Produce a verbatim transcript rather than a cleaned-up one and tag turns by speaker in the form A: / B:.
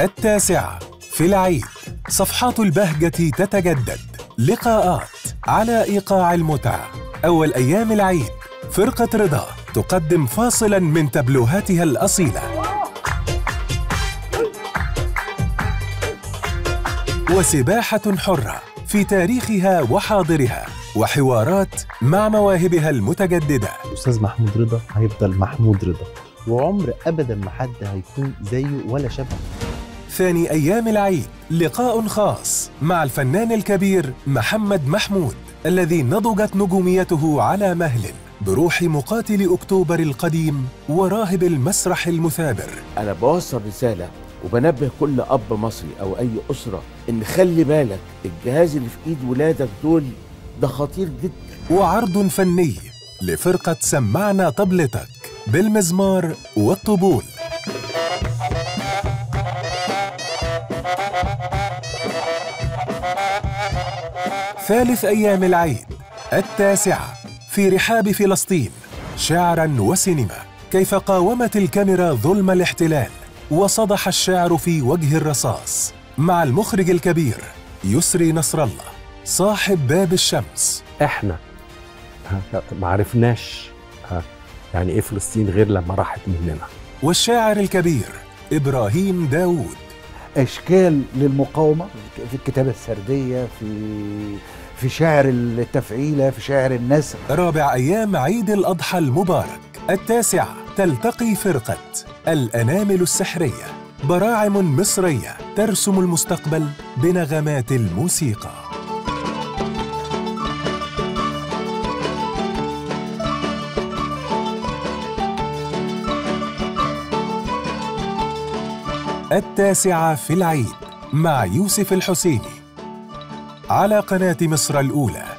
A: التاسعة في العيد، صفحات البهجة تتجدد، لقاءات على إيقاع المتعة. أول أيام العيد فرقة رضا تقدم فاصلاً من تبلوهاتها الأصيلة، وسباحة حرة في تاريخها وحاضرها، وحوارات مع مواهبها المتجددة.
B: أستاذ محمود رضا هيفضل محمود رضا، وعمر أبداً ما حد هيكون زيه ولا شبهه.
A: ثاني أيام العيد لقاء خاص مع الفنان الكبير محمد محمود، الذي نضجت نجوميته على مهل بروح مقاتل أكتوبر القديم وراهب المسرح المثابر.
C: أنا بوصل رسالة وبنبه كل أب مصري أو أي أسرة إن خلي بالك الجهاز اللي في إيد ولادك دول ده خطير جدا.
A: وعرض فني لفرقة سمعنا طبلتك بالمزمار والطبول. ثالث أيام العيد التاسعة في رحاب فلسطين، شعراً وسينما، كيف قاومت الكاميرا ظلم الاحتلال وصدح الشعر في وجه الرصاص، مع المخرج الكبير يسري نصر الله صاحب باب الشمس.
D: احنا ما عرفناش يعني ايه فلسطين غير لما راحت مننا.
A: والشاعر الكبير إبراهيم داود،
E: أشكال للمقاومة في الكتابة السردية، في في شعر التفعيلة، في شعر النثر.
A: رابع أيام عيد الأضحى المبارك التاسعة تلتقي فرقة الأنامل السحرية، براعم مصرية ترسم المستقبل بنغمات الموسيقى. التاسعة في العيد مع يوسف الحسيني على قناة مصر الأولى.